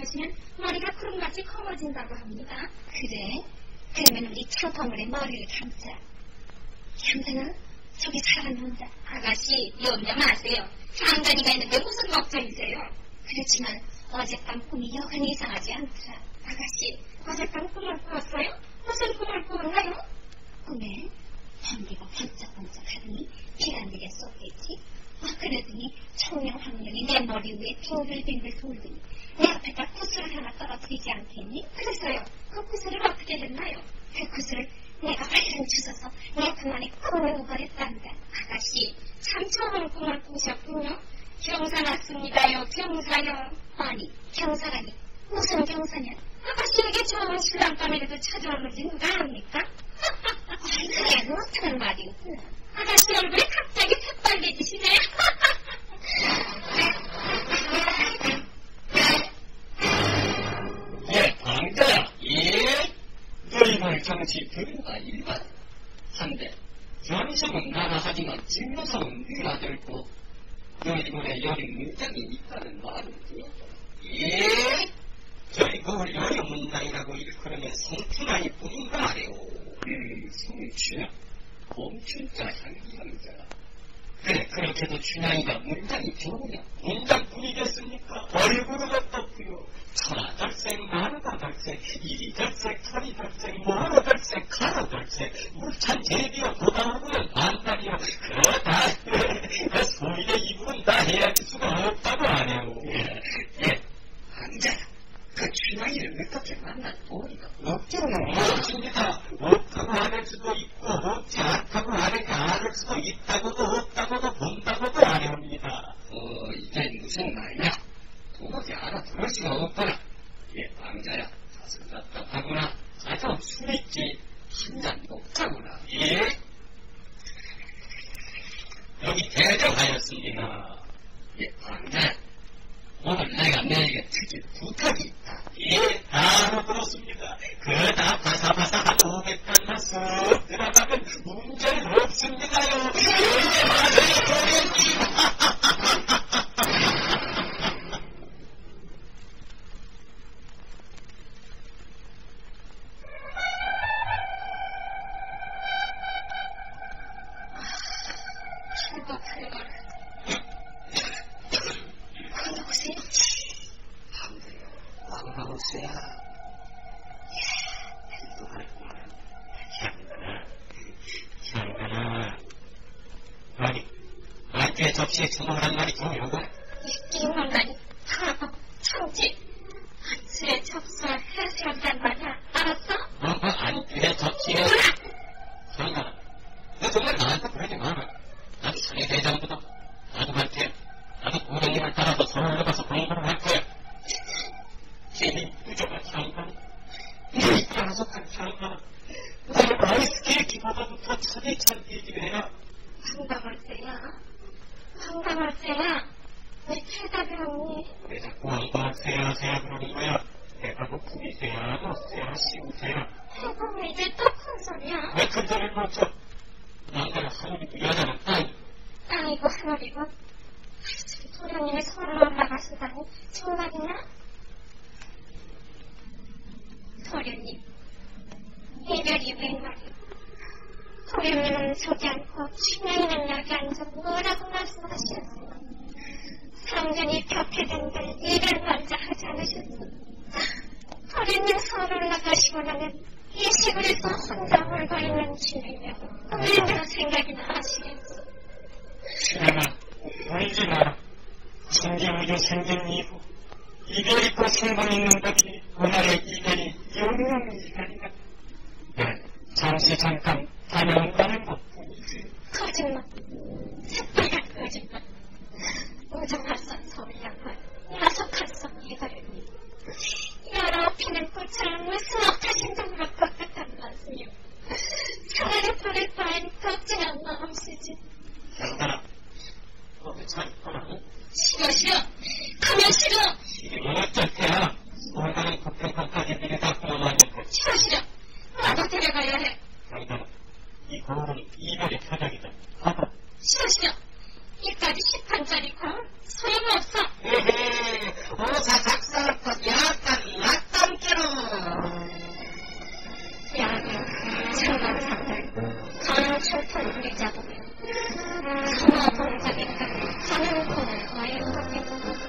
마시면 머리가 구름같이 검어진다고 합니다. 그래? 그러면 우리 창파물에 머리를 감자. 향단아, 저기 사람이 온다. 아가씨, 염려 마세요. 장관이가 있는데 무슨 걱정이세요? 그렇지만 어젯밤 꿈이 여간 이상하지 않더라. 아가씨, 어젯밤 꿈을 꾸었어요? 무슨 꿈을 꾸었나요? 꿈에 번개가 번쩍번쩍 하더니 비가 내려 쏟겠지. 그러더니 청명 황룡이 내 머리 위에 빙글빙글 돌더니 내 앞에다 구슬을 하나 떨어뜨리지 않겠니? 그래서요. 그 구슬을 어떻게 했나요? 그 구슬을 내가 활랑 주워서 내 그만에 꿈을 버렸단다. 아가씨, 참 좋은 꿈을 꾸셨군요. 경사 났습니다요, 경사요. 아니, 경사라니 무슨 경사냐? 아가씨에게 좋은 신랑감이라도 찾아오는지 누가 압니까? 그게 어떤 말이구나. 아가씨 얼굴이 갑자기 새빨개지시네요. 예, 방자야. 예? 너희들 정치 불가 일반. 3대. 전성은 나라 하지만 진노성은 네가 들고 너희들의 열이 문장이 있다는 말을 들었다. 예? 저희 그걸 열이 문장이라고 일컬으면 성춘아이 뿐인가 말이오. 성춘아? 봄춘자 향기향자. 그래, 그렇게도 춘향이가 문장이 좋으냐? 문장뿐이 됐습니까? 얼굴은 어떻고요? 천하 절색, 마르다 절색, 이리 절색, 털이 절색, 모로 절색, 가로 절색, 물찬 제비여 보다보면 반달이요. 그다 그 소리의 이불은 다 헤아릴 수가 없다고 하네요. 예, 앉아라. 그 춘향이를 어떻게 만날 도리가 없죠? 없습니다. 없다고 안 할 수도 있고 없지 않다고 안 할 수도 있다고도 없다고도 본다고도 안 해옵니다. 이게 무슨 말이야? 도무지 알아들을 수가 없더라. 예, 방자야. 사슬 답답하구나. 좀 술있지. 한잔 먹자구나. 예? 여기 대접하였습니다. 예, 방자야. 오늘 내가 너에게 특히 부탁이 있다. 예, 다 들었습니다. 그다 바사바사한 500단만 쑥 들어가면 문제는 없습니다요. 이제 맞아요, 도련님. 왕방수야. 향단아. 아니, 안주에 접시에 주먹을 말이 중요하고. 이 인간이 바보, 참지. 안주에 접수를 해서 한단 말이야. 알았어? 안주에 접시에. 향단아, 너 정말 나한테 그러지 마라. 나도 사회 대장보다 나도 갈 테야. 나도 고령님을 따라서 서울로 가서 공부를 할 거야. 괜히 부족한 향단. 이 가속한 향단. 나를 아이스케이크보다도 더 차디차디해지게 해야. 황당할 때야. 황당할 때야. 왜 대답이 없니? 왜 자꾸 황당하세요 그러는 거야? 내가 높으세요, 높으세요, 씌우세요. 해보면 이제 또 큰 소리야. 왜 큰 소리를 멈춰? 남자는 하늘이고 여자는 땅. 땅이고 하늘이고. 도련님이 서울로 올라가신다니 정말이냐? 도련님, 이별이 웬 말이오? 도련님은 서지 않고 춘향이는 여기 앉아 뭐라고 말씀하셨어요? 성전이 벽해된들 이별 먼저 하지 않으셨어? 도련님 서울 올라가시고 나면 이 시골에서 혼자 울고 있는 춘향이라고 얼마나 생각이나 하시겠어? 춘향아, 울지 마라. 천지우주 생긴 이후 이별 있고 생각 있는 것이 그날의 이별이 영원한 이별이다. 잠시 잠깐 다녀온다는 것뿐이지. 거짓말. 새빨간 거짓말. 오정할선 소리양말. 야속할선 이가련님. 여러 피는 꽃처럼 무스넉한 생각을 것 같단 말씀이요. 차라리 버릴 바엔 걱정한 마음씨지. 향단아, 너도 잘 있구나. 싫어. 가면 싫어. 이게 어쩔 때야. 서울가는 국경까지 미리 다 끌어놨는데. 싫어. 나도 데려가야 해. 향단아, 이 거울은 이별의 표적이다. 봐봐. 싫어. 이까지 10판짜리 거울 소용없어. 오사 작사할 것, 야, 성화 동작인가 하는 콘을 어영하게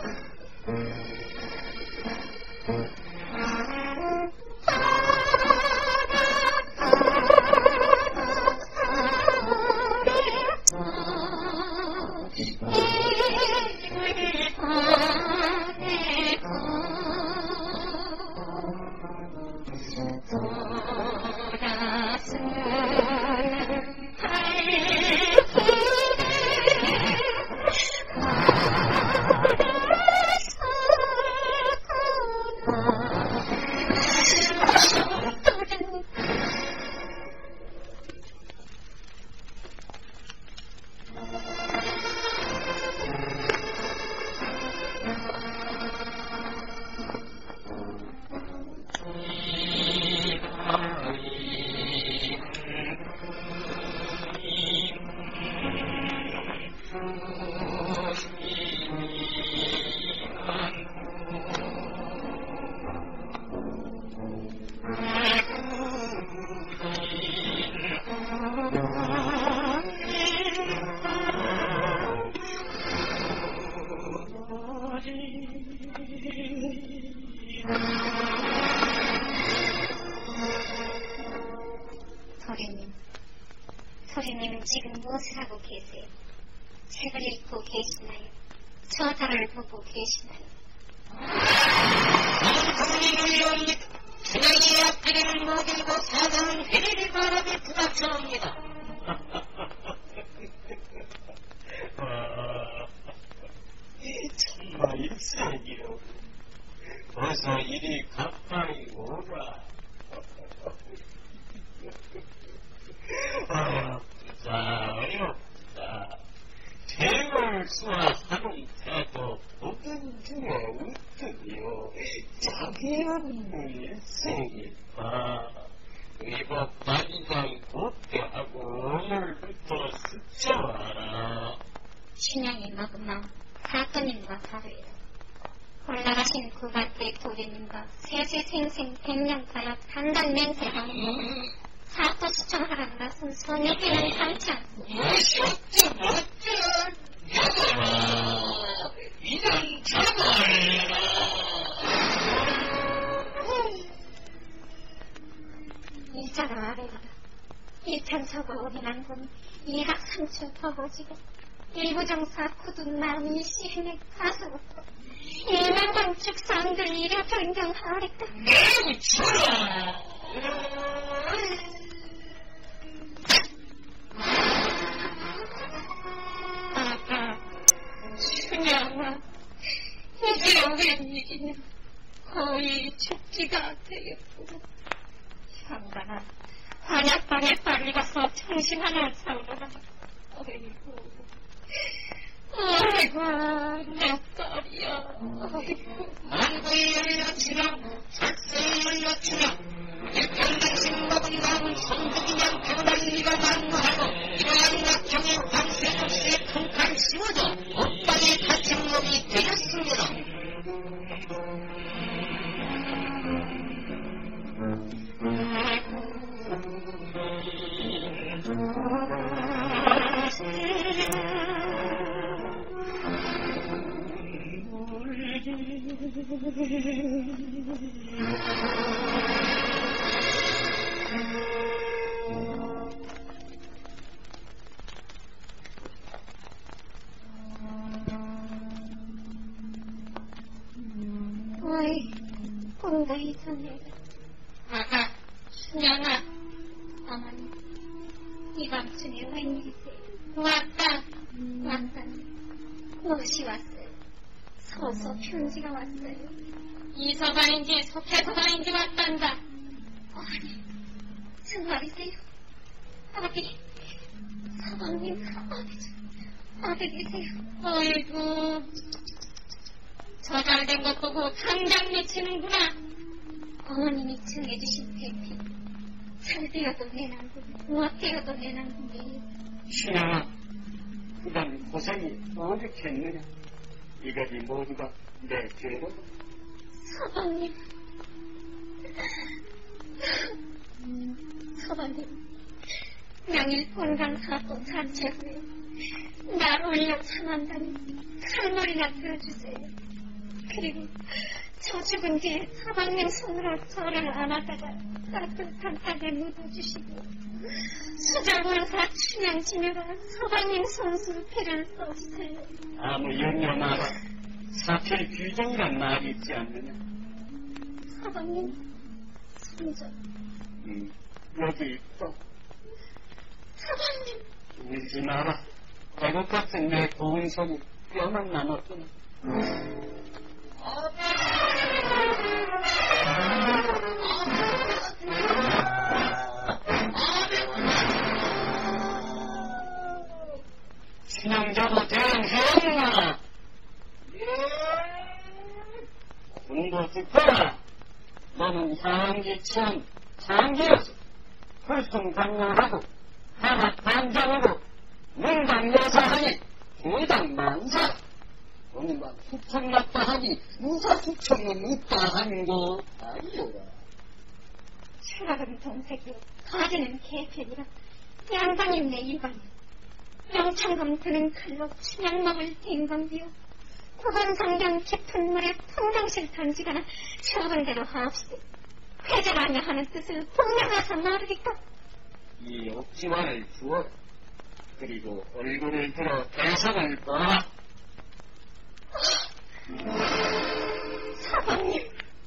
도련님 지금 무엇을 하고 계세요? 책을 읽고 계시나요? 저 달을 보고 계시나요? 도련님이옵니다. 춘향이 앞뒤를 못 읽고 사자는 회리를 바라게 부닥쳐옵니다. 정말 일생이요. 어서 이리 가까이 오라. 어렵다. 죄를 수하하는 태도 보던 중에 웃더니요. 자기 없는 일생이다. 의복 바지장 곱게 하고 오늘부터 스쳐와라. 춘향이 머금마 사또님과 다르다. 올라가신 구밭의 도련님과 세세생생 백년가역 단단 맹세하는 사또 수청하는 것은 손이 되는 상치 않습니다. 무엇이었지 못전 여보라 이런 참아라. 일자가 아래리다. 일편서고 올인한 건 이학 삼초 더보지고 일부정사 굳은 마음이 시행에 가서부터 일만방축 상들 이려 변경하오리까. 매우 추라. 춘향아, 이게 웬일이냐. 거의 죽기가 되겠구나. 현관아, 관약방에 빨리 가서 정신 하나 차오라. 어이구, 내 딸이야. 어이구. 만구에 열려치며 살생에 열려치며 일편당신 먹은 마음은 성득이냥 태어난 이가 만무하고 이러한 낙경의 황새독수의 통칼 씌워져 옷방의 가책목이 되었습니다. 어이, 공부이 전에 아가, 춘향아, 어머니, 이 밤중에 웬일이세요? 왔다. 왔다니, 무엇이 왔어요? 서서 편지가 왔어요. 이서방인지 서태서방인지 왔단다. 어머니, 정말이세요? 어디, 서방님, 어디 계세요? 어이구, 저 잘된 것 보고 당장 미치는구나. 어머님이 정해주신 대피, 잘 되어도 내 난군, 무엇 되어도 내 난군이에요. 춘향아, 그간 고생이 오죽했느냐. 이것이 모두가 내 죄로. 서방님, 서방님, 명일 본강 사또 잔치 후에 날 올려 참한다니 칼머리나 들어주세요. 그리고 저 죽은 뒤에 서방님 손으로 저를 안아다가 따뜻한 땅에 묻어주시고 수절원사 춘향 지녀가 서방님 손수 피를 써주세요. 아무 염려 마라. 사필 규정이란 말이 있지 않느냐? 서방님 손절. 여기 있어. 서방님. 울지 마라. 대국 같은 내 고운 손이 뼈만 남았구나. 춘향자도 대응해야겠나? 공부 듣거라. 너는 향기천 향기여서 헐통강렬하고 하나 반장으로 문당 여사하니 고당 만사. 뭔가 후청 났다 하니 무사 후청은 없다 하는 거 아니오라. 추락은 동색이요 가지는 개편이라 양방인 내 일반 명창검 드는 칼로 춘향 먹을 댕검비요 구건성경 깊은 물에 풍덩실 던지거나 처분 대로 하옵시되 회절하며 하는 뜻을 분명해서 모르겠다. 이 옥지화를 주어라. 그리고 얼굴을 들어 대상을 떠라. 사방님.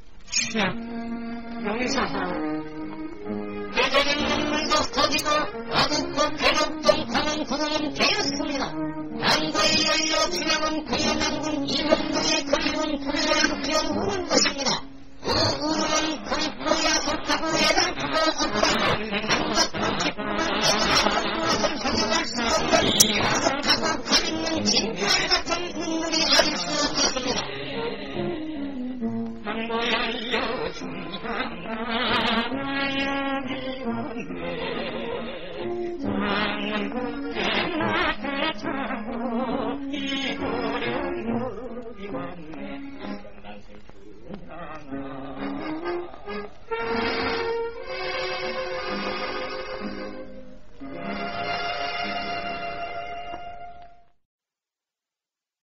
춘향 용사하라. 예전엔 눈물도 터지고 어둡고 괴롭던 가는 그놈은 되었습니다. 난도에 열려 춘향은 그의 남군 이문동의 그리운 불을 그려 우는 것입니다. 그 울음은 그립고 야속하고 애당하고 없다고 한껏 기쁨을 내어나던 무엇을 확인할 수 없는 야속하고 가리는 진주알 같은 눈물이 아닐 수 없었습니다. 이 고령 물이 왔네.